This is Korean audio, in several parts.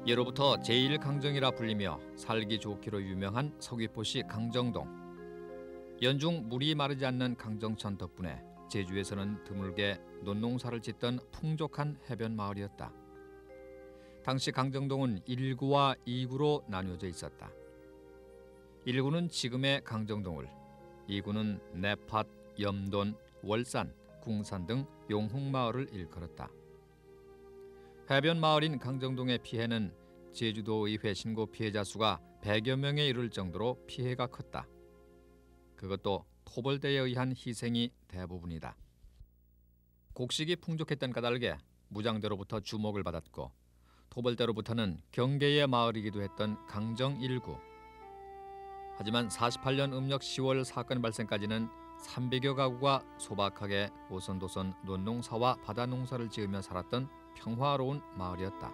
예로부터 제1강정이라 불리며 살기 좋기로 유명한 서귀포시 강정동. 연중 물이 마르지 않는 강정천 덕분에 제주에서는 드물게 논농사를 짓던 풍족한 해변 마을이었다. 당시 강정동은 1구와 2구로 나뉘어져 있었다. 1구는 지금의 강정동을, 2구는 내팟, 염돈, 월산, 궁산 등 용흥마을을 일컬었다. 해변 마을인 강정동의 피해는 제주도의회 신고 피해자 수가 100여 명에 이를 정도로 피해가 컸다. 그것도 토벌대에 의한 희생이 대부분이다. 곡식이 풍족했던 까닭에 무장대로부터 주목을 받았고 토벌대로부터는 경계의 마을이기도 했던 강정 1구. 하지만 48년 음력 10월 사건 발생까지는 300여 가구가 소박하게 오손도손 논농사와 바다농사를 지으며 살았던 평화로운 마을이었다.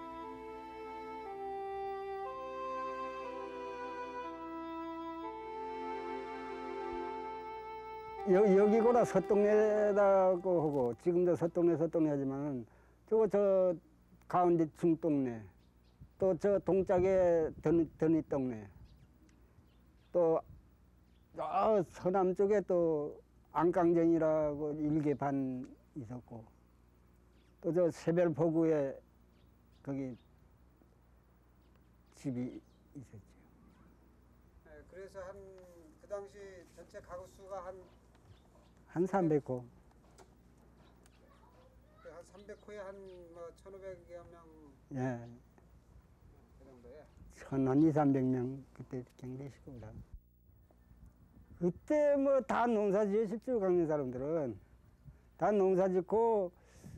여기보다 서동네라고 하고 지금도 서동네 하지만 저 가운데 중동네 또 저 동짝에 더니동네 또 서남 쪽에 또 안강정이라고 일개 반 있었고 또 저 새별포구에 거기 집이 있었죠. 네, 그래서 그 당시 전체 가구 수가 한 300호. 한 300호에 한 1,500여 명. 예. 그 정도에. 한 200~300명 그때 경계시고 그다. 그때 다 농사 지으셨죠, 강릉 사람들은. 다 농사 짓고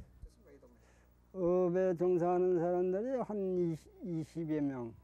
업에 종사하는 사람들이 한 20여 명.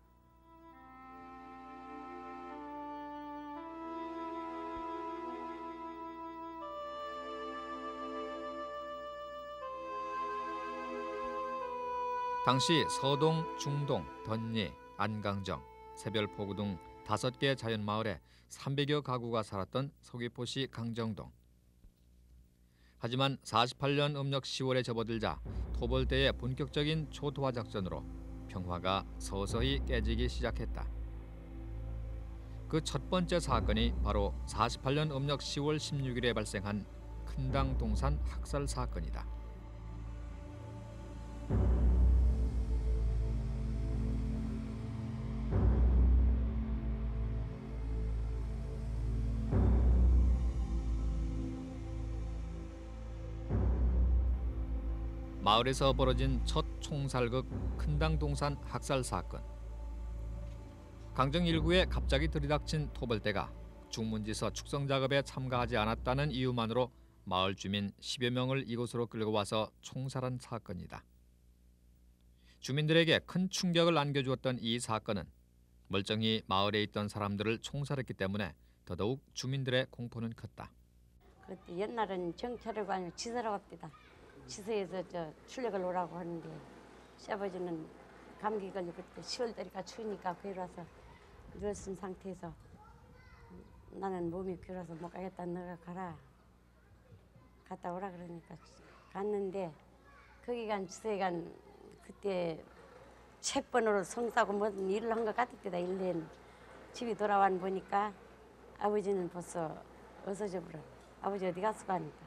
당시 서동, 중동, 던리, 안강정, 새별포구 등 5개 자연마을에 300여 가구가 살았던 서귀포시 강정동. 하지만 48년 음력 10월에 접어들자 토벌대의 본격적인 초토화 작전으로 평화가 서서히 깨지기 시작했다. 그 첫 번째 사건이 바로 48년 음력 10월 16일에 발생한 큰당동산 학살 사건이다. 마을에서 벌어진 첫 총살극 큰당동산 학살 사건. 강정 1구에 갑자기 들이닥친 토벌대가 중문지서 축성 작업에 참가하지 않았다는 이유만으로 마을 주민 10여 명을 이곳으로 끌고 와서 총살한 사건이다. 주민들에게 큰 충격을 안겨주었던 이 사건은 멀쩡히 마을에 있던 사람들을 총살했기 때문에 더더욱 주민들의 공포는 컸다. 그때 옛날엔 경찰하고 아니고 지사라고 합니다. 지서에서 출력을 오라고 하는데 시아버지는 감기 걸리고 그때 10월달이니까 추우니까 거기 와서 누웠은 상태에서 나는 몸이 괴로워서 못 가겠다. 너가 가라. 갔다 오라 그러니까 갔는데 거기 간 지서에 간 그때 채번호로 성사고 무슨 일을 한 것 같을 때다. 1년 집이 돌아와 보니까 아버지는 벌써 없어져 버려. 아버지 어디 갔어 하니까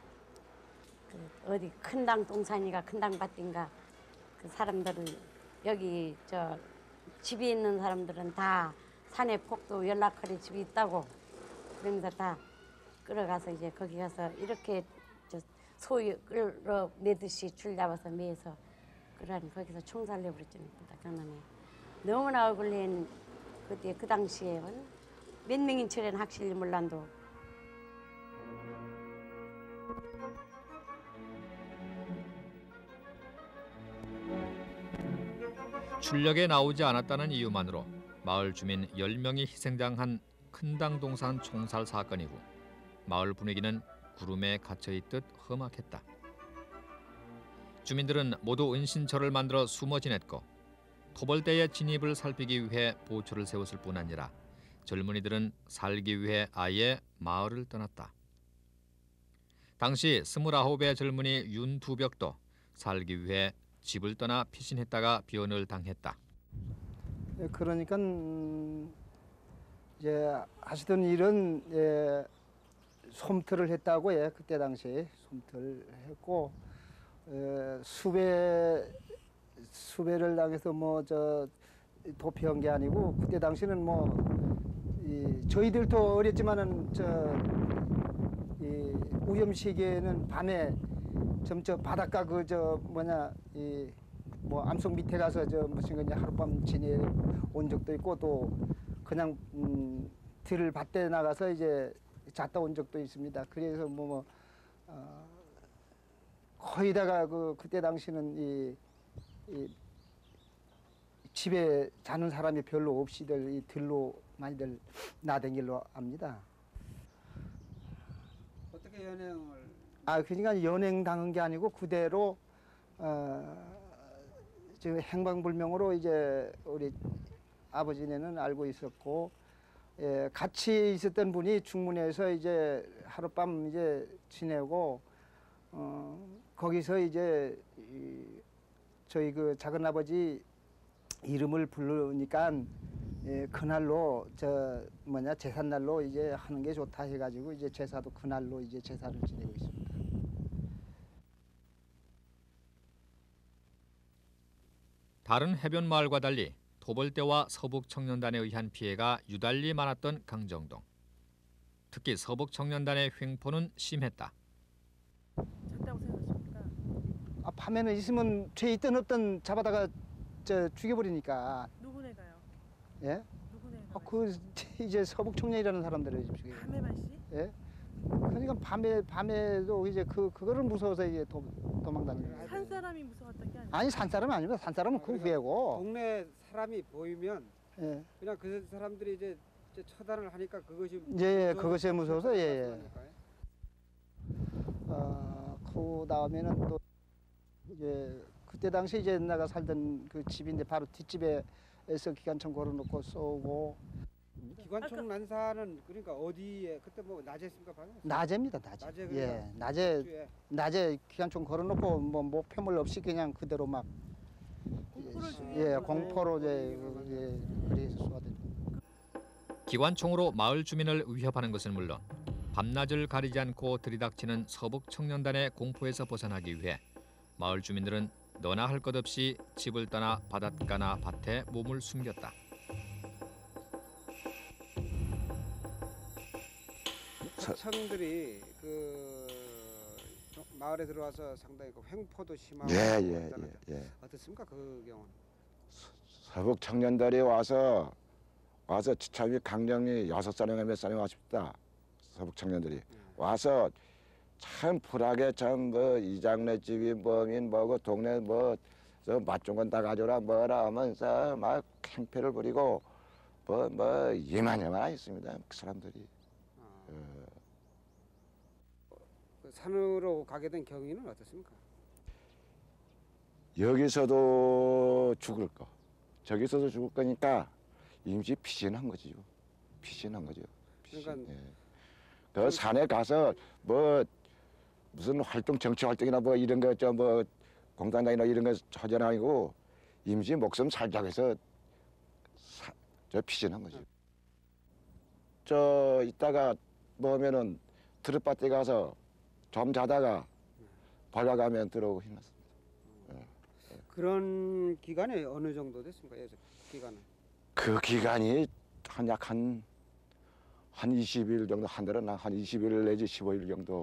어디 큰당 동산이가 큰당 밭인가 그 사람들은 여기 집이 있는 사람들은 다 산에 폭도 연락하리 집이 있다고 그러면서 다 끌어가서 이제 거기 가서 이렇게 소유 끌어 매듯이 줄 잡아서 매서 그러니 거기서 총살 내버렸잖아요. 강남에 너무나 억울한 그때 그 당시에 몇 명인 처리는 확실히 몰라도 출력에 나오지 않았다는 이유만으로 마을 주민 10명이 희생당한 큰당동산 총살 사건이고 마을 분위기는 구름에 갇혀있듯 험악했다. 주민들은 모두 은신처를 만들어 숨어 지냈고 토벌대의 진입을 살피기 위해 보초를 세웠을 뿐 아니라 젊은이들은 살기 위해 아예 마을을 떠났다. 당시 29의 젊은이 윤두벽도 살기 위해 집을 떠나 피신했다가 변을 당했다. 그러니까 이제 하시던 일은 솜털을 했다고 그때 당시에 솜털 했고 수배를 당해서 뭐 저 도피한 게 아니고 그때 당시는 저희들도 어렸지만은 이 오염 시기에는 밤에 저 바닷가 암석 밑에 가서 무슨 거냐 하룻밤 지내온 적도 있고 또 그냥 들 밭에 나가서 이제 잤다 온 적도 있습니다. 그래서 거의다가 그때 당시는 이 집에 자는 사람이 별로 없이들 이 들로 많이들 나댕길로 합니다. 어떻게 연행을? 그러니까 연행 당한 게 아니고 그대로 지금 행방불명으로 이제 우리 아버지네는 알고 있었고 같이 있었던 분이 중문에서 이제 하룻밤 이제 지내고 거기서 이제 저희 그 작은 아버지 이름을 부르니까 그날로 제삿날로 이제 하는 게 좋다 해가지고 이제 제사도 그날로 이제 제사를 지내고 있습니다. 다른 해변 마을과 달리 토벌대와 서북청년단에 의한 피해가 유달리 많았던 강정동. 특히 서북청년단의 횡포는 심했다. 작다고 생각하십니까? 밤에는 있으면 죄 있든 없든 잡아다가 죽여버리니까. 누구네가요? 예? 누구네가? 이제 서북청년이라는 사람들을 지금. 밤에만 씨? 예? 그러니까 밤에도 이제 그거를 무서워서 이제 도망다니는 거예요. 산 사람이 무서웠던 게 아니고. 아니 산 사람은 아닙니다. 산 사람은 그 후에고. 동네 사람이 보이면 예. 그냥 그 사람들이 이제 처단을 하니까 그것이 그것이 무서워서 그 다음에는 또 이제 그때 당시 이제 내가 살던 그 집인데 바로 뒷집에서 기관총 걸어놓고 쏘고. 기관총 난사는 그러니까 어디에 그때 낮에 했습니까 밤에? 낮에입니다. 낮에. 낮에 낮에 기관총 걸어놓고 목표물 없이 그냥 그대로 막 공포로 그래서 쏘아대죠. 기관총으로 마을 주민을 위협하는 것은 물론 밤낮을 가리지 않고 들이닥치는 서북청년단의 공포에서 벗어나기 위해 마을 주민들은 너나 할 것 없이 집을 떠나 바닷가나 밭에 몸을 숨겼다. 사청들이 그 마을에 들어와서 상당히 그 횡포도 심하고 예. 어떻습니까 그 경우는? 서북 청년들이 와서 처참히 강령이 6사령에 몇 사령 왔습니다. 서북 청년들이 와서 참 불하게 이장네 집이 뭐고 동네 저 맛종건 다 가져라 뭐라 하면서 막 행패를 부리고 이만저만 있습니다. 그 사람들이. 그 산으로 가게 된 경위는 어떻습니까? 여기서도 죽을 거, 저기서도 죽을 거니까 임시 피신한 거지요. 피신한 거죠. 그러니까 그 산에 가서 무슨 정치 활동이나 이런 거 공단장이나 이런 거 하지 아니고 임시 목숨 살자고 해서 피신한 거죠. 이따가 하면은 트럭밭에 가서 좀 자다가 발라가면 들어오고 힘났습니다. 그런 기간이 어느 정도 됐습니까? 기간은? 그 기간이 약 한 20일 정도, 한 달은 한 20일 내지 15일 정도.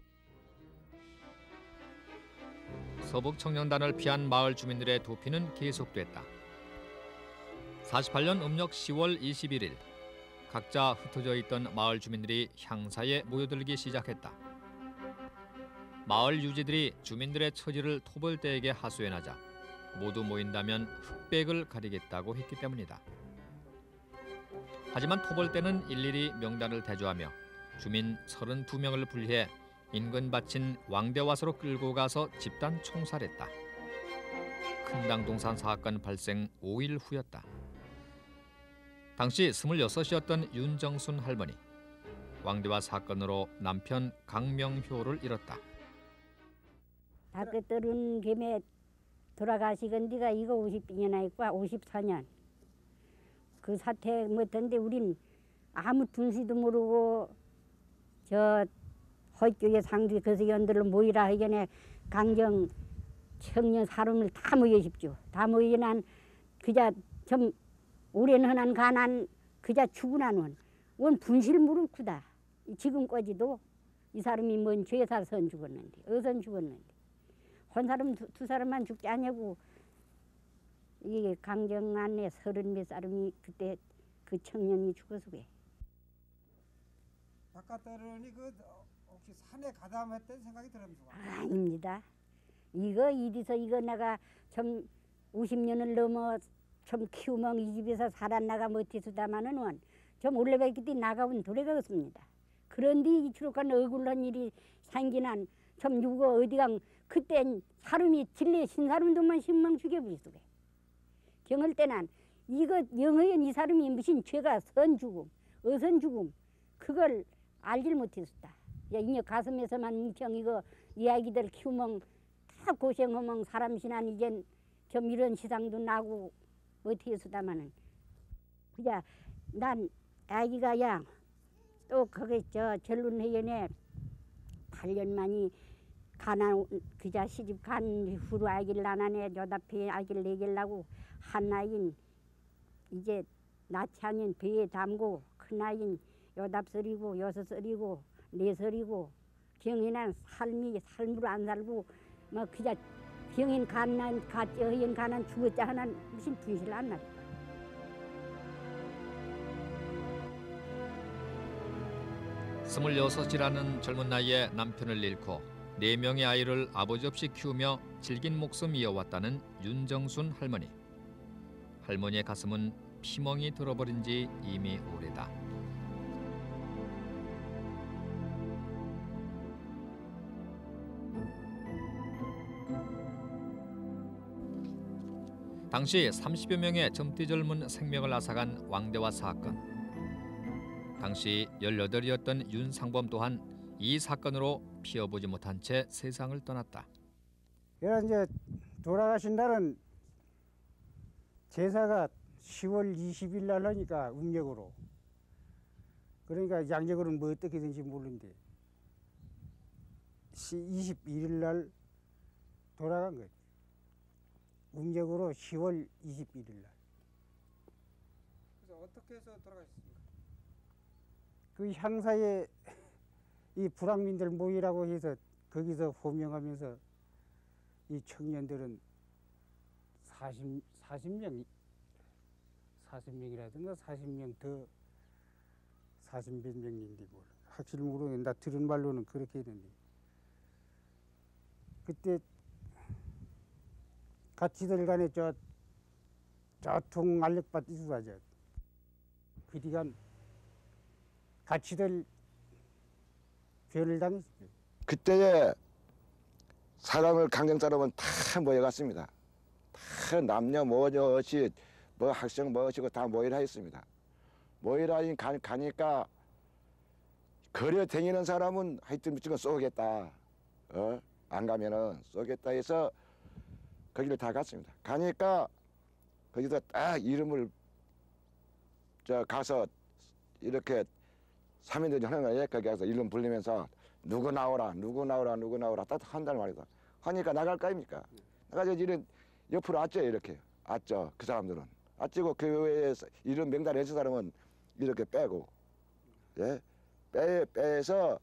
서북청년단을 피한 마을 주민들의 도피는 계속됐다. 48년 음력 10월 21일 각자 흩어져 있던 마을 주민들이 향사에 모여들기 시작했다. 마을 유지들이 주민들의 처지를 토벌대에게 하소연하자 모두 모인다면 흑백을 가리겠다고 했기 때문이다. 하지만 토벌대는 일일이 명단을 대조하며 주민 32명을 분리해 인근 바친 왕대와서로 끌고 가서 집단 총살했다. 큰당동산 사건 발생 5일 후였다. 당시 26이었던 윤정순 할머니. 왕대와 사건으로 남편 강명효를 잃었다. 학교 떨은 김에 돌아가시건 네가 이거 50년이나 있고 54년. 그 사태 못한데 우린 아무 둔시도 모르고 저 헐교회 상주에 그래서 연들로 모이라 하기에 강정 청년 사람을 다 모여십시오. 다 모이난 그자 좀 오랜 흔한 가난 그자 죽으나는 원 분실 무릎구다. 지금까지도 이 사람이 뭔 죄사선 죽었는데 어선 죽었는데 한 사람 두 사람만 죽지 않냐고. 이 강정 안에 30몇 사람이 그때 그 청년이 죽어서 그래. 바깥들으니 그 혹시 산에 가담했던 생각이 들으면서 아닙니다. 이거 이리서 이거 내가 좀 50년을 넘어 좀 키우면 이 집에서 살았나가 못해서다마는 좀 올레백기 때 나가본 도래가 없습니다. 그런데 이 추록한 억울한 일이 생기난 좀 누구 어디가 그땐 사람이 진례 신사람들만 10명 죽여버렸어. 경을 때는 이거 영어연 이 사람이 무슨 죄가 선 죽음, 어선 죽음 그걸 알질 못했었다. 야, 이녀 가슴에서만 뭉청 이거 이야기들 키우면 다 고생하면 사람 신한 이젠 좀 이런 시상도 나고 못했었다마는 그자 난 아기가 야 또 거기 저 전륜회원에 8년 만이 가난 그자 시집 간 후로 아기를 낳아내 여답해 아기를 내길라고 한 아이는 이제 낳지 않은 배에 담고 큰 아이는 8살이고 6살이고 4살이고 병인한 삶이 삶으로 안 살고 뭐 그자 병인 간난 가쩌인 가난 죽었자 하나 무슨 분실 안 나. 26이라는 젊은 나이에 남편을 잃고 4명의 아이를 아버지 없이 키우며 질긴 목숨 이어왔다는 윤정순 할머니. 할머니의 가슴은 피멍이 들어버린 지 이미 오래다. 당시 30여 명의 젊디 젊은 생명을 앗아간 왕대화 사건. 당시 18이었던 윤상범 또한 이 사건으로 피어보지 못한 채 세상을 떠났다. 그래서 이제 돌아가신 날은 제사가 10월 20일 날 하니까 음력으로. 그러니까 양력으로는 뭐 어떻게 되는지 모르는데 21일 날 돌아간 거지. 음력으로 10월 21일 날. 그래서 어떻게 해서 돌아가셨습니까? 그 향사에 이 불황민들 모이라고 해서 거기서 호명하면서 이 청년들은 40명이라든가 40명 더 40몇 명인데 뭘 확실히 모르겠는데 나 들은 말로는 그렇게 했는데 그때 같이들 간에 저통 알력밭 이수하죠. 그디간 같이들 변을 당했어요. 그때에 사람을 강정 사람은 다 모여갔습니다. 다 남녀 모녀 어시 뭐 학생 뭐 어시고 다 모이라 했습니다. 모이라 가니까 거려 다니는 사람은 하여튼 무조건 쏘겠다. 안 가면은 쏘겠다 해서 거기를 다 갔습니다. 가니까 거기서 딱 이름을 가서 이렇게 3인들이 하는 거예요. 거기 가서 이름 불리면서 누구 나오라 딱 한단 말이다. 하니까 나갈 거 아닙니까? 나가서 이런 옆으로 왔죠. 이렇게 왔죠. 그 사람들은 왔지고 그 외에 이름 명단에 있는 사람은 이렇게 빼고 예? 빼서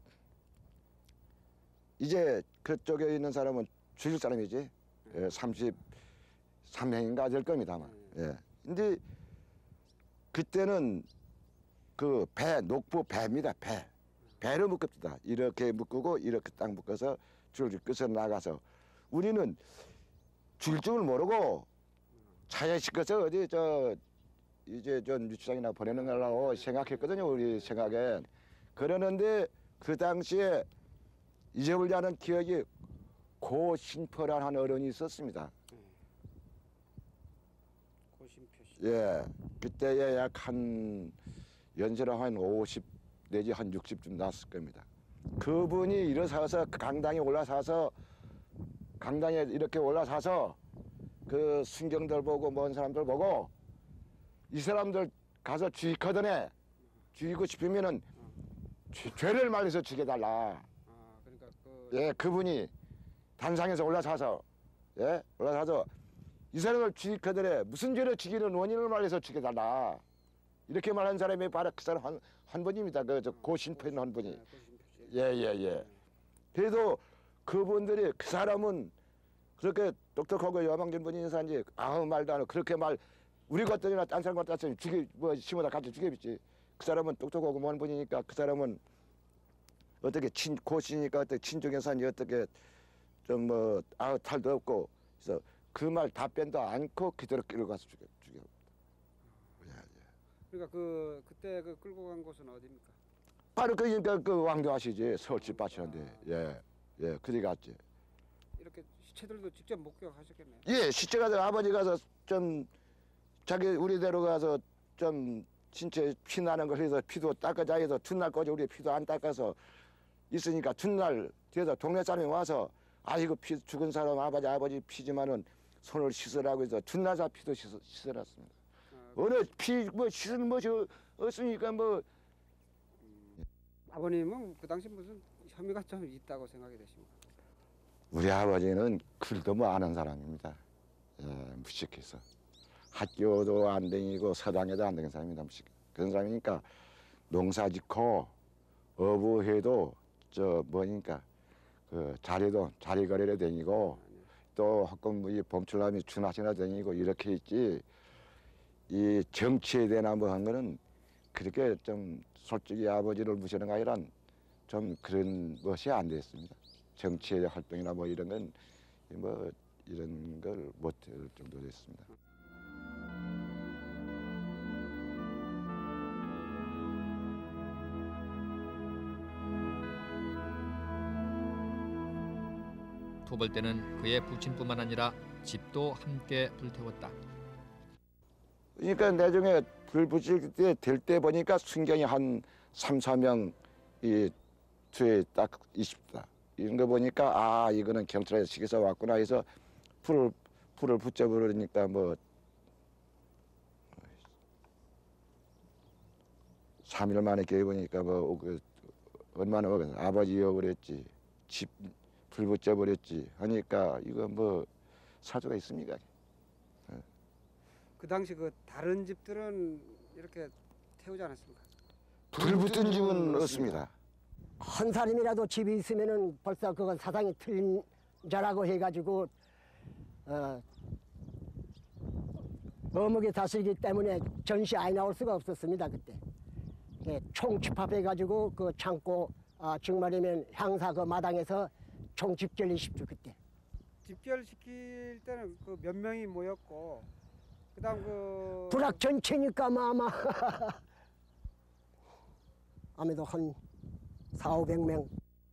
이제 그쪽에 있는 사람은 죽일 사람이지. 예, 33명인가 될 겁니다 아마. 예. 근데 그때는 그 녹부 배입니다. 배를 묶읍니다. 이렇게 묶고 이렇게 딱 묶어서 줄을 끝에 나가서 우리는 줄 줄을 모르고 차에 싣고서 어디 이제 유치장이나 보내는 거라고 생각했거든요. 우리 생각엔. 그러는데 그 당시에 잊어버리지 않은 기억이 고신표라는 어른이 있었습니다. 고심표 씨. 예, 그때에 약 한 연세로 한 50 내지 한 60쯤 났을 겁니다. 그분이 일어서서 강당에 올라서서 강당에 이렇게 올라서서 그 순경들 보고 먼 사람들 보고 이 사람들 가서 죽이거든요. 죽이고 싶으면은 죄를 말해서 죽여달라. 아, 그러니까 예, 그분이 단상에서 올라서서 예, 올라서서 이 사람을 죽이거든요. 무슨 죄로 죽이는 원인을 말해서 죽여달라. 이렇게 말한 사람이 바로 그 사람 한 분입니다. 고 신표인 한 분이. 예. 그래도 그분들이 그 사람은 그렇게 똑똑하고 여망된 분이 인사인지 아무 말도 안 하고 그렇게 우리 것들이나 딴 사람 같았으면 심어다 같이 죽여비지. 그 사람은 똑똑하고 먼 분이니까 그 사람은 어떻게 고시니까 어떻게 친중에서니 어떻게 좀 탈도 없고 그래서 그 말 답변도 않고 그대로 끌고 가서 죽여. 그러니까 그때 끌고 간 곳은 어디입니까? 바로 그러니까 그 왕도하시지 서울집 밭이었는데 예 그리 갔지. 이렇게 시체들도 직접 목격하셨겠네요. 예 시체 가서 아버지 가서 좀 자기 우리대로 가서 좀 신체 피 나는 걸 해서 피도 닦아자 해서 둔날까지 우리 피도 안 닦아서 있으니까 둔날 뒤에서 동네 사람이 와서 이거 피 죽은 사람 아버지 피지만은 손을 씻으라고 해서 둔날사 피도 씻어놨습니다. 어느 피 씻은 것이 없으니까 아버님은 그 당시 무슨 혐의가 좀 있다고 생각이 되십니까? 우리 아버지는 글도 아는 사람입니다. 예, 무식해서 학교도 안 다니고 서당에도 안 다니는 사람입니다. 그런 사람이니까 농사 짓고 어부해도 자리거리를 다니고 또 학금 범출남이 준하시나 다니고 이렇게 있지. 이 정치에 대한 한 거는 그렇게 좀 솔직히 아버지를 무시하는 게 아니라 좀 그런 것이 안 됐습니다. 정치의 활동이나 이런 건 이런 걸 못할 정도 됐습니다. 토벌대는 그의 부친뿐만 아니라 집도 함께 불태웠다. 그러니까 나중에 불 붙일 때 될 때 보니까 순경이 한 3, 4명 이 뒤에 딱 있습니다. 이런 거 보니까 이거는 경찰에서 시켜서 왔구나 해서 불을 붙여버리니까 3일 만에 깨보니까 얼마나 아버지 여버렸지 집 불 붙여버렸지 하니까 이거 사주가 있습니까? 그 당시 다른 집들은 이렇게 태우지 않았습니까? 불 붙은 집은 없습니다. 한 사람이라도 집이 있으면은 벌써 그건 사상이 틀린 자라고 해가지고 어묵이 다스리기 때문에 전시 아예 나올 수가 없었습니다 그때. 총 집합해가지고 그 창고 정말이면 향사 그 마당에서 총 집결이십시오 그때. 집결시킬 때는 몇 명이 모였고 그다음 불악 전체니까 아마 아무래도 한 400~500명.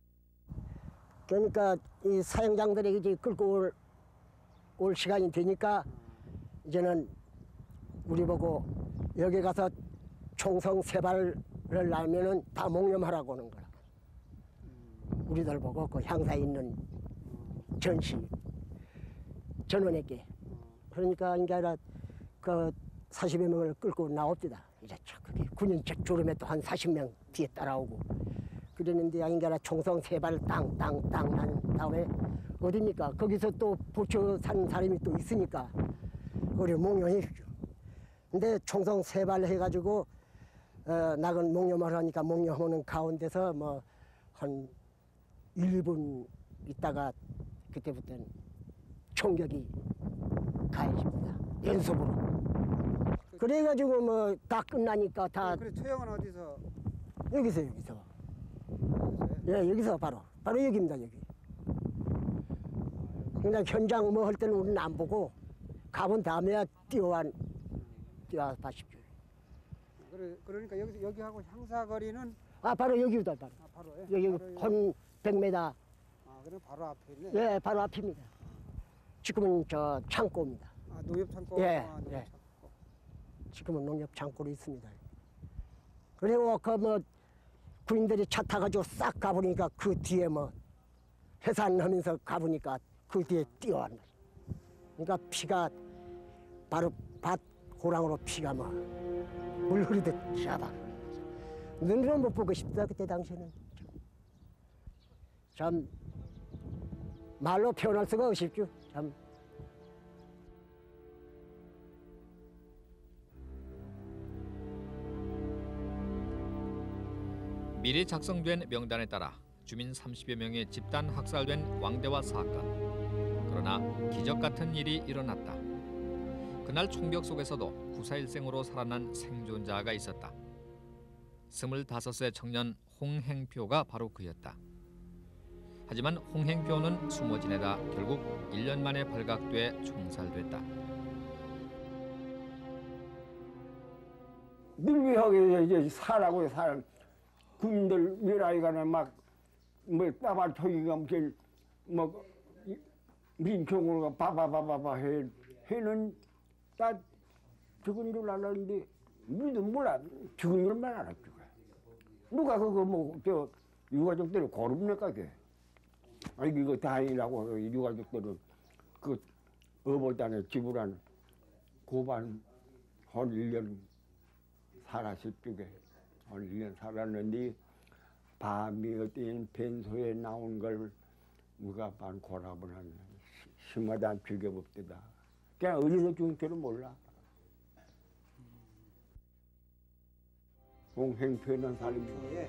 그러니까 이 사형장들에게 이제 끌고 올 시간이 되니까 이제는 우리 보고 여기 가서 총성 3발을 나면은 다 몽념하라고 하는 거라. 우리들 보고 그 향사에 있는 전시 전원에게. 그러니까 이게 아니라 그 40여 명을 끌고 나옵니다. 이제 그게 군인 졸음에 또 한 40명 뒤에 따라오고 그러는데 아닌가 총성 3발 땅 난 다음에 어딥니까? 거기서 또 부처 산 사람이 또 있으니까 우리 몽룡이죠. 근데 총성 3발 해가지고 낙은 몽룡을 하니까 몽룡하는 가운데서 한 1분 있다가 그때부터는 총격이 가해집니다. 연속으로. 그래가지고 다 끝나니까 다. 그래 처형은 어디서? 여기서. 예, 여기서 바로 여기입니다 여기. 그냥 현장 할 때는 우리는 안 보고 가본 다음에야 뛰어와 봐십시오. 그러니까 여기하고 향사거리는 바로 여기다 바로. 바로 여기 한 100m. 그럼 바로 앞에 있네. 예, 바로 앞입니다. 지금은 저 창고입니다. 농협 창고. 예. 지금은 농협 창고로 있습니다. 그리고 군인들이 차 타가지고 싹 가보니까 그 뒤에 해산하면서 가보니까 그 뒤에 뛰어왔네. 그러니까 피가 바로 밭 호랑으로 피가 막 물 흐르듯 샤박. 눈으로 못 보고 싶다 그때 당시에는. 참 말로 표현할 수가 없었죠. 참. 미리 작성된 명단에 따라 주민 30여 명이 집단 학살된 왕대화 사건. 그러나 기적 같은 일이 일어났다. 그날 총격 속에서도 구사일생으로 살아난 생존자가 있었다. 25세 청년 홍행표가 바로 그였다. 하지만 홍행표는 숨어 지내다 결국 1년 만에 발각돼 총살됐다. 늘비하게 이제 사라고 사람 군인들 미라이간에 막뭐 빠발 토기가 무슨 뭐 민총으로 바바바바바 해는 다 죽은 줄 알았는데 우리도 몰라 죽은 줄만 알았죠. 누가 그거 뭐 저 유가족들이 고릅니까 그게? 아니 이거 다행이라고 유가족들은 그 어버단에 지불한 고반 한 1년 살았을 적에 한 1년 살았는데 밤이 어떤 벤소에 나온 걸 누가 반 고랍을 하냐 심하다 죽여봅디다. 그냥 어디서 죽은 줄은 몰라. 홍행표는 사람이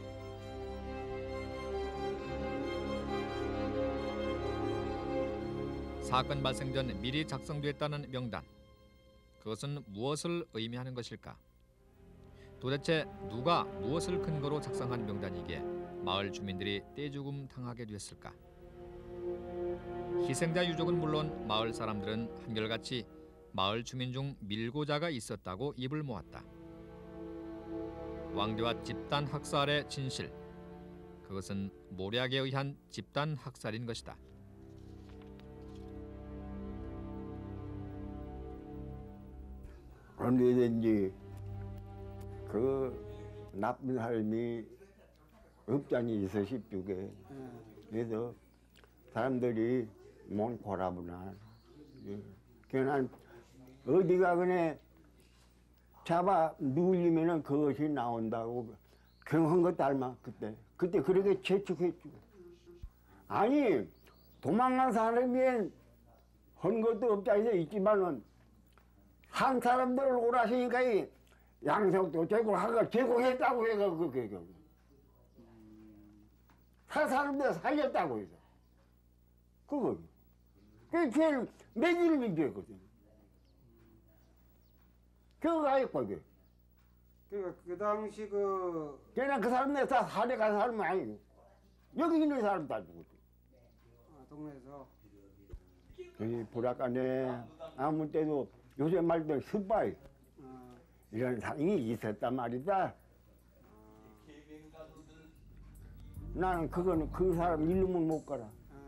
사건 발생 전 미리 작성됐다는 명단. 그것은 무엇을 의미하는 것일까? 도대체 누가 무엇을 근거로 작성한 명단이기에 마을 주민들이 떼죽음 당하게 됐을까? 희생자 유족은 물론 마을 사람들은 한결같이 마을 주민 중 밀고자가 있었다고 입을 모았다. 왕대화 집단 학살의 진실. 그것은 모략에 의한 집단 학살인 것이다. 언제든지 그 나쁜 사람이 업장이 있어 싶두게. 그래서 사람들이 뭔 고라구나. 그냥 어디가 그네 잡아 누우면은 그것이 나온다고 경한 것 닮아 그때 그렇게 재촉했죠. 아니 도망간 사람이 한 것도 업장에서 있지만은 한 사람들을 오라시니까 이 양석도 제공하고 제공했다고 해가 그게 한 사람들 살렸다고 해서 그거 그게 제일 매질 문제거든. 그거가 있고 그게. 그러니까 그 당시 그 그냥 그 사람들 다 살해간 사람은 아니고 여기 있는 사람 다 죽었대. 동네에서 여기 불악간에 아무 때도 요새 말들 스파이 이런 사람이 있었단 말이다. 나는 그거는 그 사람 이름은 못 가라.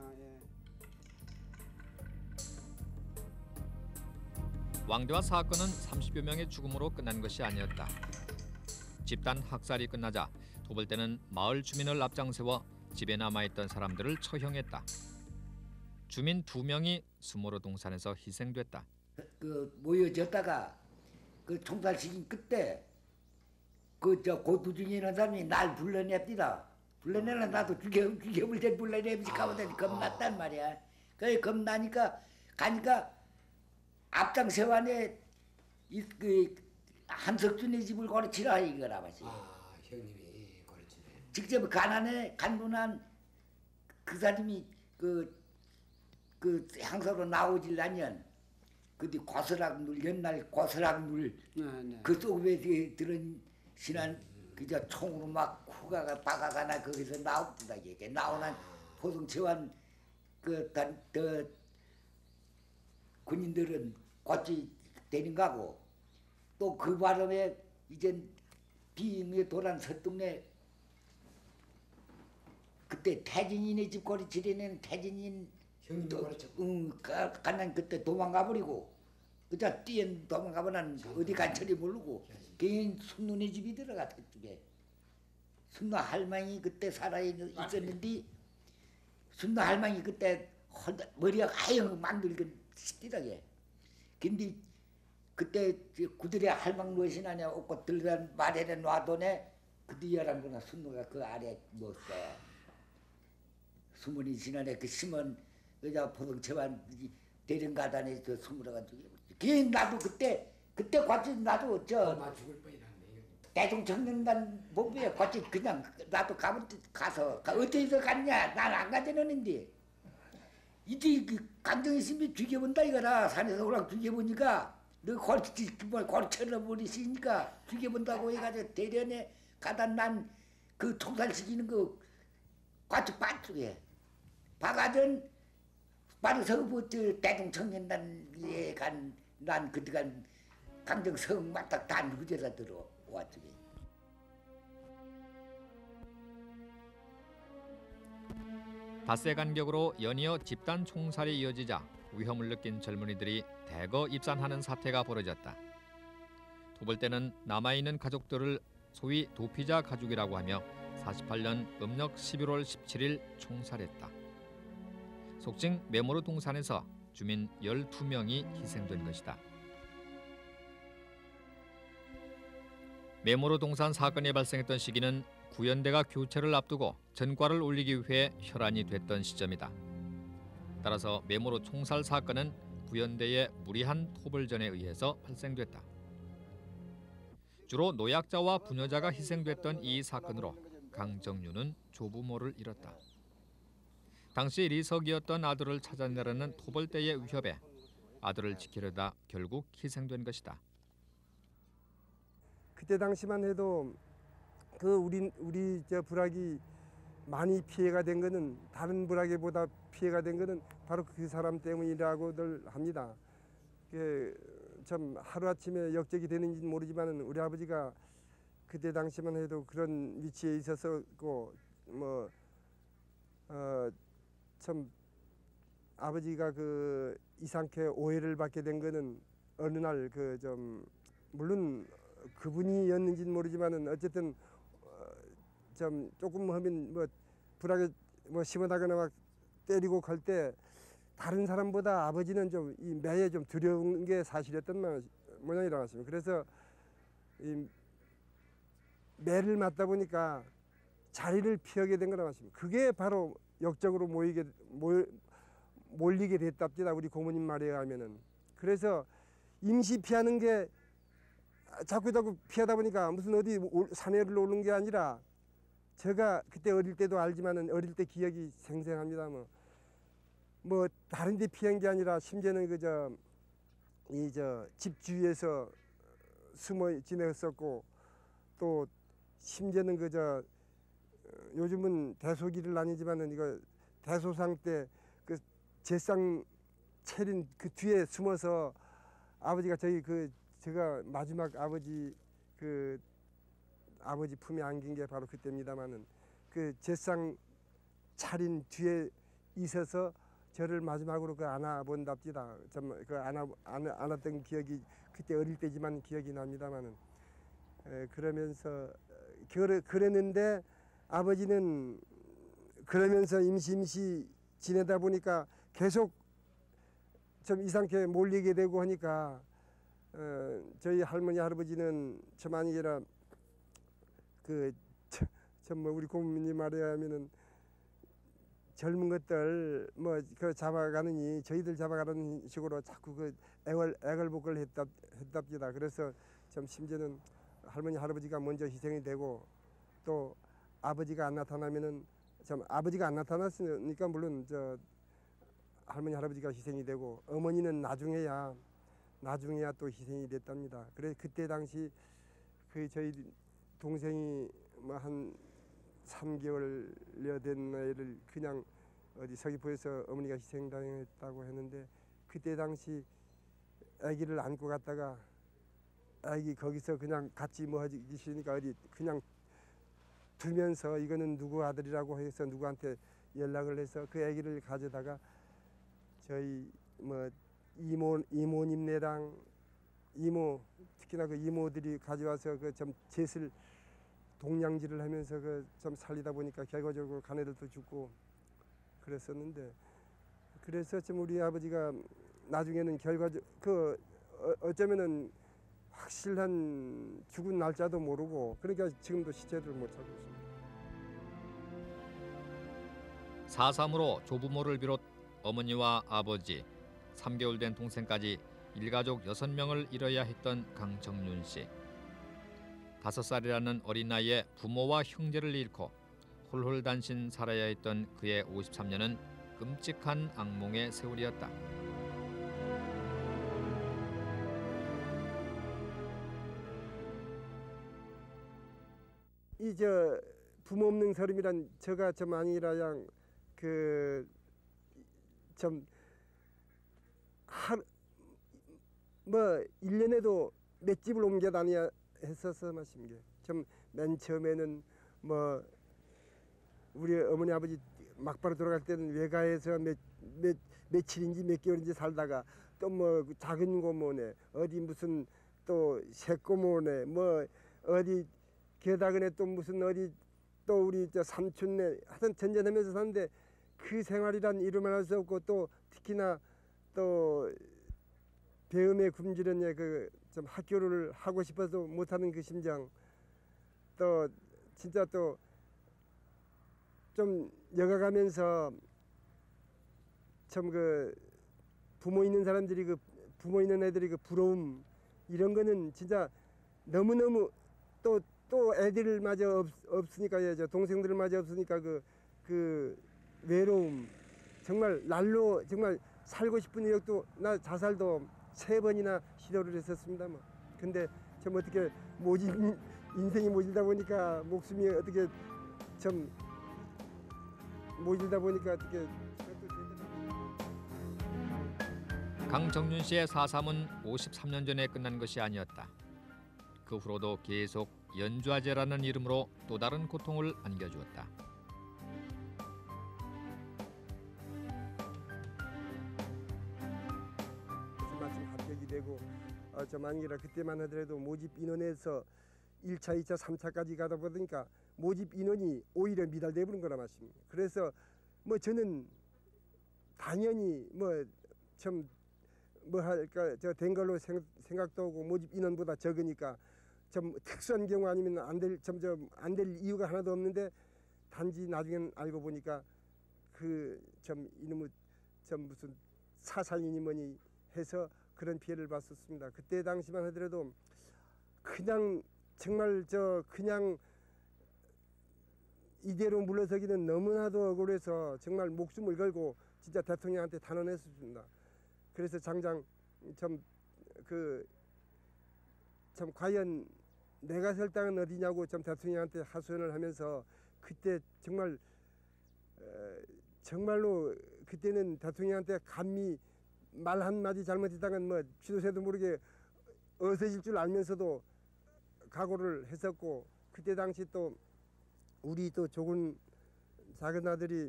왕대화 사건은 30여 명의 죽음으로 끝난 것이 아니었다. 집단 학살이 끝나자 도벌대는 마을 주민을 앞장세워 집에 남아있던 사람들을 처형했다. 주민 2명이 수모로 동산에서 희생됐다. 그 모여졌다가 그 총살시킨 그때 그저 고투중이라는 사람이 날 불러냅디다. 불러내려 나도 죽여볼 때 불러내면서 가보더니 겁났단 말이야. 그래 겁나니까 가니까 앞장 세완에 그 한석준의 집을 거르치라 이거라 마치. 형님이 거르치네. 직접 가난해 간분한 그 사람이 그 향사로 나오질라면 그뒤 고스락물 옛날 고스락물 그 속에 들은 신한 그저 총으로 막 후가가 박아가나 거기서 나옵니다. 이게 나오는 포동체완 그 군인들은 곧지 되는 거고 또 그 바람에 이젠 비행에 도란 서동네 그때 태진이네 집 거리치려는 태진인 형님도 거르쳤고 가난 그때 도망가 버리고 그저 뛰어 도망가 버난 어디 간처리 모르고 개인 순눈의 집이 들어갔다 쪽에 순누 할망이 그때 살아 있었는데 순누 할망이 그때 머리가 하얘 만들긴 시티라게 근데 그때 구들에 할망 무엇이 나냐 옷고 들란 말에 놔도네 그 뒤에란 거나 순노가 그 아래 못 써. 수문이 지난해 그 심은 여자 보동체만 대령가단에 그 수문어가지고 걔 나도 그때 같이 나도 죽을 뻔이라네. 대중청년단 본부에 같이 그냥 나도 가서 어디서 갔냐 난 안 가지는데 이제 그 강정희 스님이 죽여본다 이거라. 산에서 오락 죽여보니까 너 골 쳐버리시니까 죽여본다고 해가지고 대련에 가다 난 그 총살시키는 거 같이 빠뜨게 박아든 바로 서부터 대중청년단에 난 그때간 강정성 맞닥 다 누구제라 들어왔지. 닷새 간격으로 연이어 집단 총살이 이어지자 위험을 느낀 젊은이들이 대거 입산하는 사태가 벌어졌다. 토벌대는 남아있는 가족들을 소위 도피자 가족이라고 하며 48년 음력 11월 17일 총살했다. 속칭 메모로 동산에서 주민 12명이 희생된 것이다. 메모로 동산 사건이 발생했던 시기는 구연대가 교체를 앞두고 전과를 올리기 위해 혈안이 됐던 시점이다. 따라서 메모로 총살 사건은 구연대의 무리한 토벌전에 의해서 발생됐다. 주로 노약자와 부녀자가 희생됐던 이 사건으로 강정윤은 조부모를 잃었다. 당시 리석이었던 아들을 찾아내려는 토벌대의 위협에 아들을 지키려다 결국 희생된 것이다. 그때 당시만 해도 그 우리 저 불악이 많이 피해가 된 거는 다른 불악에보다 피해가 된 거는 바로 그 사람 때문이라고들 합니다. 참 하루아침에 역적이 되는지는 모르지만 우리 아버지가 그때 당시만 해도 그런 위치에 있었었고 참 아버지가 그 이상하게 오해를 받게 된 거는 어느 날 그 좀 물론 그분이었는지는 모르지만은 어쨌든 좀 조금 하면 뭐 불하게 뭐 심하다거나 막 때리고 갈 때 다른 사람보다 아버지는 좀 이 매에 좀 두려운 게 사실이었던 모양이라고 하십니다. 그래서 이 매를 맞다 보니까 자리를 피하게 된 거라고 하십니다. 그게 바로 역적으로 몰리게 됐답니다. 우리 고모님 말에 의하면은. 그래서 임시 피하는 게 자꾸 피하다 보니까 무슨 어디 산에를 오는 게 아니라 제가 그때 어릴 때도 알지만은 어릴 때 기억이 생생합니다. 뭐 다른 데 피한 게 아니라 심지어는 집 주위에서 숨어 지냈었고 또 심지어는 요즘은 대소기를 아니지만은 이거 대소상 때 그 제상 차린 그 뒤에 숨어서 아버지가 제가 마지막 아버지 품에 안긴 게 바로 그때입니다만은 그 제상 차린 뒤에 있어서 저를 마지막으로 안아본답니다. 정말 안았던 기억이 그때 어릴 때지만 기억이 납니다만은 그러면서 그랬는데 아버지는 그러면서 임시 지내다 보니까 계속 좀 이상하게 몰리게 되고 하니까 저희 할머니 할아버지는 참 아니라 우리 고모님 말에 하면은 젊은 것들 잡아가느니 저희들 잡아가는 식으로 자꾸 애걸복걸 했답니다. 그래서 좀 심지어는 할머니 할아버지가 먼저 희생이 되고 또 아버지가 안 나타나면은 아버지가 안 나타났으니까 물론 할머니 할아버지가 희생이 되고 어머니는 나중에야 또 희생이 됐답니다. 그래서 그때 당시 저희 동생이 한 3개월여 된 애를 그냥 어디 서귀포에서 어머니가 희생당했다고 했는데 그때 당시 아기를 안고 갔다가 아기 거기서 그냥 같이 하기 싫으니까 어디 그냥 두면서 이거는 누구 아들이라고 해서 누구한테 연락을 해서 그 아기를 가져다가 저희 이모님네랑 특히나 그 이모들이 가져와서 좀 젯을 동냥질을 하면서 좀 살리다 보니까 결과적으로 가네들도 죽고 그랬었는데 그래서 좀 우리 아버지가 나중에는 어쩌면은 확실한 죽은 날짜도 모르고 그러니까 지금도 시체를 못 찾고 있습니다. 4.3으로 조부모를 비롯 어머니와 아버지, 3개월 된 동생까지 일가족 6명을 잃어야 했던 강정윤 씨. 5살이라는 어린 나이에 부모와 형제를 잃고 홀홀단신 살아야 했던 그의 53년은 끔찍한 악몽의 세월이었다. 이 저 부모 없는 사람이란 저가 좀 아니라양 그 좀 뭐 1년에도 몇 집을 옮겨 다녀야 했어서 마신 게 좀 맨 처음에는 뭐 우리 어머니 아버지 막바로 돌아갈 때는 외가에서 며칠인지 몇 개월인지 살다가 또 뭐 작은 고모네 어디 무슨 또 새고모네 뭐 어디 게다가에 또 무슨 어디 또 우리 저 삼촌네 하여튼 전전하면서 사는데 그 생활이란 이루말할 수 없고 또 특히나 또 배움에 굶주린 그 좀 학교를 하고 싶어서 못하는 그 심정 또 진짜 또 좀 여가가면서 참 그 부모 있는 사람들이 그 부모 있는 애들이 그 부러움 이런 거는 진짜 너무너무 또 애들마저 없으니까 저 동생들마저 없으니까 그 외로움 정말 날로 정말 살고 싶은 의욕도 나 자살도 3번이나 시도를 했었습니다 뭐. 근데 좀 어떻게 인생이 모질다 보니까 목숨이 어떻게 좀 모질다 보니까 어떻게 강정윤 씨의 4.3은 53년 전에 끝난 것이 아니었다. 그 후로도 계속 연좌제라는 이름으로 또 다른 고통을 안겨주었다. 마침 합격이 되고 좀 아니라 그때만 하더라도 모집 인원에서 1차, 2차, 3차까지 가다 보니까 모집 인원이 오히려 미달돼 버린 거라 말씀입니다. 그래서 뭐 저는 당연히 뭐 좀 뭐 할까 저 된 걸로 생각도 하고 모집 인원보다 적으니까 좀 특수한 경우 아니면 안 될 이유가 하나도 없는데 단지 나중에 알고 보니까 그 좀 이놈의 좀 무슨 사상이니 뭐니 해서 그런 피해를 봤었습니다. 그때 당시만 하더라도 그냥 정말 그냥 이대로 물러서기는 너무나도 억울해서 정말 목숨을 걸고 진짜 대통령한테 단언했습니다. 그래서 장장 참 과연 내가 설 땅은 어디냐고 좀 대통령한테 하소연을 하면서 그때 정말로 그때는 대통령한테 감히 말 한마디 잘못했다간 뭐 지도새도 모르게 어서질 줄 알면서도 각오를 했었고 그때 당시 또 우리 또 조군 작은 아들이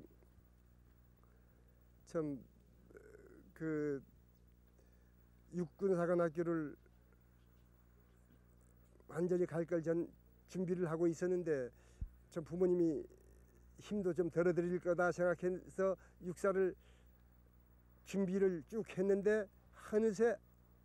참 그 육군사관학교를 완전히 갈 걸 준비를 하고 있었는데 좀 부모님이 힘도 좀 덜어드릴 거다 생각해서 육사를 준비를 쭉 했는데 어느새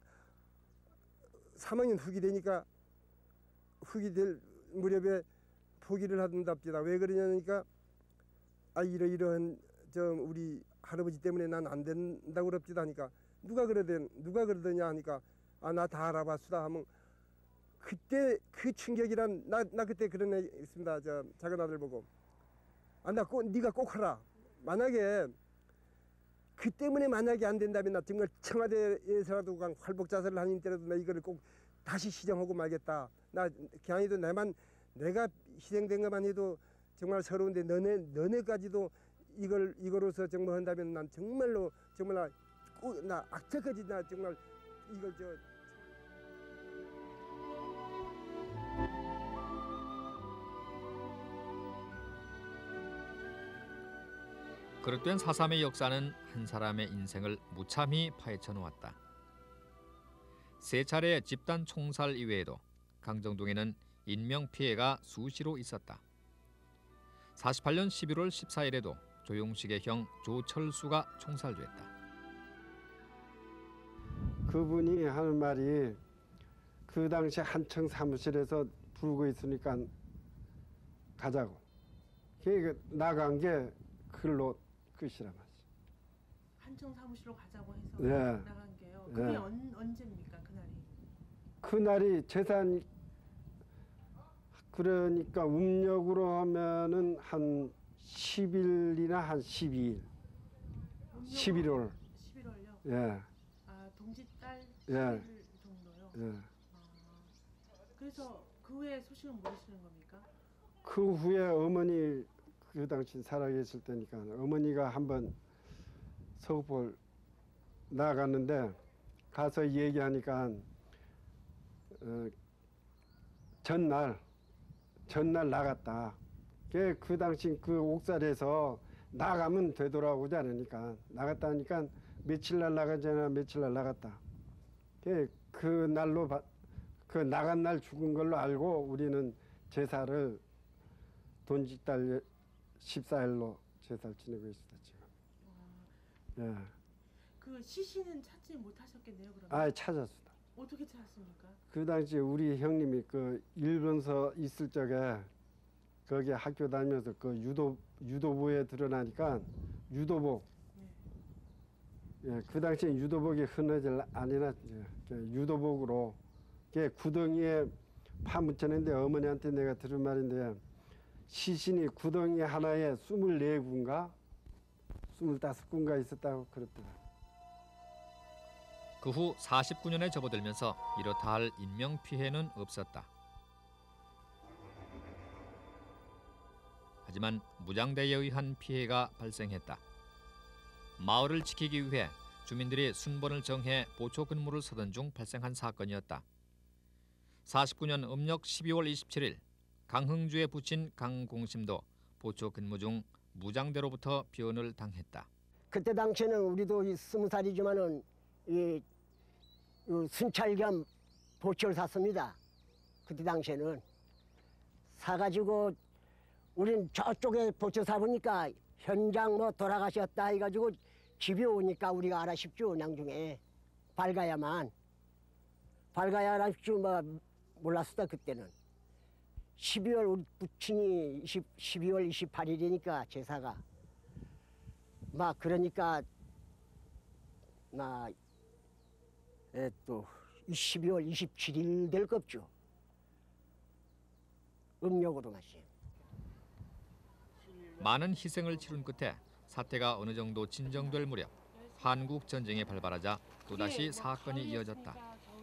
3학년 후기 되니까 후기 될 무렵에 포기를 한답니다. 왜 그러냐니까 이러이러한 우리 할아버지 때문에 난 안 된다고 그럽디다 하니까 누가 그러더냐 하니까 나 다 알아봤수다 하면 그때 그 충격이란 나 그때 그런 애 있습니다. 저 작은 아들 보고 네가 꼭 하라. 만약에 그 때문에 만약에 안 된다면 나 정말 청와대에서라도 활복 자살을 하는 때라도 나 이거를 꼭 다시 시정하고 말겠다. 나 그냥이도 내가 희생된 것만 해도 정말 서러운데 너네까지도 이거로서 정말 한다면 난 정말로 정말 나 악착까지 나 정말 이걸 그릇된 4.3의 역사는 한 사람의 인생을 무참히 파헤쳐 놓았다. 3차례 집단 총살 이외에도 강정동에는 인명 피해가 수시로 있었다. 48년 11월 14일에도 조용식의 형 조철수가 총살됐다. 그분이 하는 말이 그 당시 한청 사무실에서 부르고 있으니까 가자고. 그러니까 나간 게 글로 끝이란 말이지. 한청 사무실로 가자고 해서 예. 나간 게요. 그게 예. 언제입니까 그날이? 그날이 재산 그러니까 음력으로 하면은 한 10일이나 한 12일. 11월. 11월요? 예. 아 동짓달 예. 11일 정도요? 예. 그래서 그 후에 소식은 모르시는 겁니까? 그 후에 어머니 그 당시 살아계실 때니까 어머니가 한번 서귀포를 나갔는데 가서 얘기하니까 전날 나갔다. 그 당시 그 옥살에서 나가면 되돌아오지 않으니까 나갔다 하니까 며칠 날 나가잖아. 며칠 날 나갔다. 그 날로 그 나간 날 죽은 걸로 알고 우리는 제사를 돈짓달 14일로 제사를 지내고 있었다 지금. 예. 그 시신은 찾지 못하셨겠네요 그러면? 아 찾았습니다. 어떻게 찾았습니까? 그 당시 우리 형님이 그 일본서 있을 적에 거기 학교 다니면서 그 유도부에 드러나니까 유도복. 예, 그 당시에 유도복이 흔하지 아니나 유도복으로 구덩이에 파묻혔는데 어머니한테 내가 들은 말인데 시신이 구덩이 하나에 24군가 25군가 있었다고 그랬더라. 그 후 49년에 접어들면서 이렇다 할 인명피해는 없었다. 하지만 무장대에 의한 피해가 발생했다. 마을을 지키기 위해 주민들이 순번을 정해 보초 근무를 서던 중 발생한 사건이었다. 49년 음력 12월 27일 강흥주에 붙인 강공심도 보초 근무 중 무장대로부터 변을 당했다. 그때 당시에는 우리도 20살이지만은 이 순찰 겸 보초를 샀습니다. 그때 당시에는 사가지고 우린 저쪽에 보초 사보니까 현장 뭐 돌아가셨다 해가지고 집에 오니까 우리가 알아쉽죠. 나중에 밝아야만 알아쉽죠. 뭐 몰랐었다 그때는. 12월 우리 부친이 12월 28일이니까 제사가 막 그러니까 또 12월 27일 될 겁죠. 음력으로 마시. 많은 희생을 치룬 끝에 사태가 어느 정도 진정될 무렵 한국 전쟁이 발발하자 또다시 사건이 이어졌다.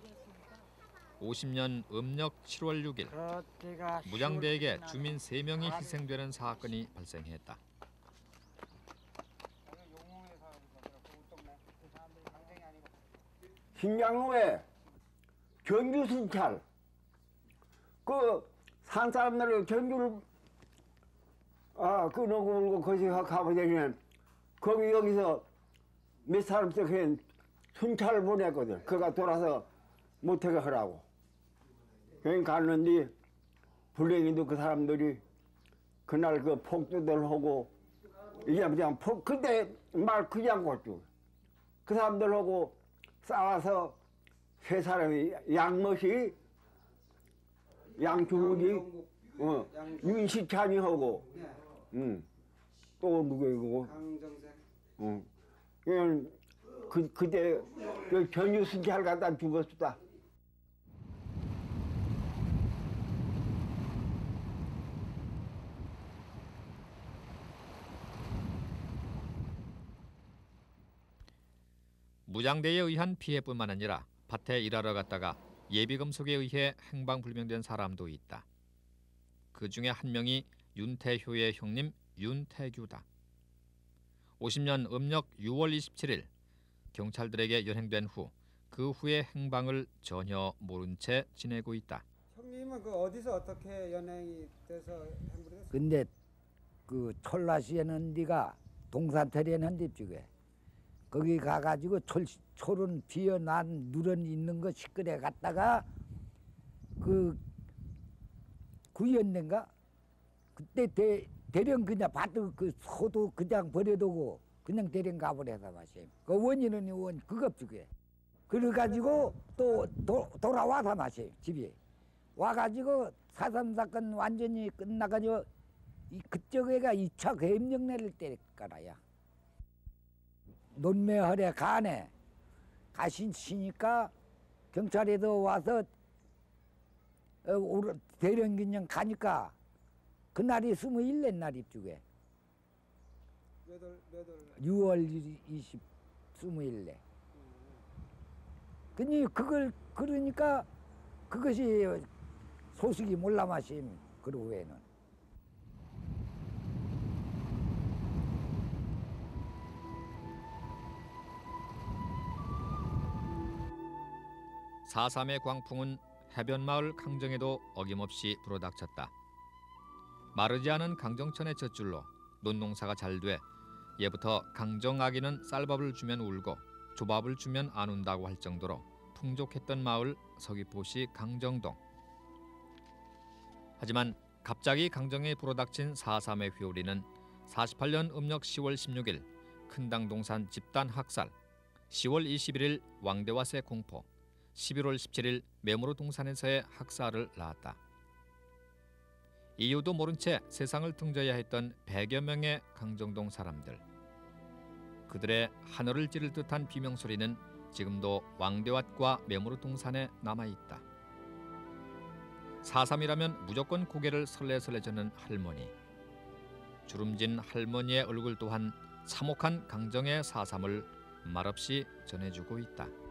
50년 음력 7월 6일 무장대에게 주민 3명이 희생되는 사건이 발생했다. 신장로에 전주 순찰 산 사람들을 전주를 끊어고 거기 가보자면 거기 여기서 몇 사람씩 그냥 순찰을 보냈거든. 그가 돌아서 못하게 하라고. 그냥 갔는데 불행히도 그 사람들이 그날 그 폭도들 하고 이게 그냥 그때 말 그냥 걷죠. 그 사람들하고 싸워서 세 사람이 양머시, 양주국이, 윤시찬이하고, 또 누구이고, 그냥 그때 그 전유 순찰 갖다 죽었다. 무장대에 의한 피해뿐만 아니라 밭에 일하러 갔다가 예비금속에 의해 행방불명된 사람도 있다. 그 중에 한 명이 윤태효의 형님 윤태규다. 50년 음력 6월 27일 경찰들에게 연행된 후 그 후의 행방을 전혀 모른 채 지내고 있다. 형님은 그 어디서 어떻게 연행이 돼서 행불이 됐어요? 근데 그 촐라시에는 네가 동산터리에는 데 쪽에 거기 가가지고 초른 비어난 누런 있는 거 시끄러 갔다가 그 구연인가 그때 대령 그냥 밭을 그 소도 그냥 버려두고 그냥 대령 가버려서 마시. 그 원인은 원 그것 쪽에. 그래가지고 또 돌아와서 마셔요. 집에 와가지고 4.3 사건 완전히 끝나가지고 그쪽에가 2차 계엄령 내릴 때까라야 논매허래 간에 가시니까 경찰에도 와서 대령균형 가니까 그날이 21년 날 입주게. 6월 21일. 그러니까 그것이 소식이 몰라마심 그 후에는. 4.3의 광풍은 해변마을 강정에도 어김없이 불어닥쳤다. 마르지 않은 강정천의 젖줄로 논농사가 잘 돼 예부터 강정 아기는 쌀밥을 주면 울고 조밥을 주면 안 운다고 할 정도로 풍족했던 마을 서귀포시 강정동. 하지만 갑자기 강정에 불어닥친 4.3의 회오리는 48년 음력 10월 16일 큰당동산 집단 학살, 10월 21일 왕대와세 공포, 11월 17일 매무로 동산에서의 학살을 낳았다. 이유도 모른 채 세상을 등져야 했던 100여 명의 강정동 사람들. 그들의 하늘을 찌를 듯한 비명소리는 지금도 왕대왓과 매무로 동산에 남아있다. 4.3이라면 무조건 고개를 설레설레 저는 할머니. 주름진 할머니의 얼굴 또한 참혹한 강정의 4.3을 말없이 전해주고 있다.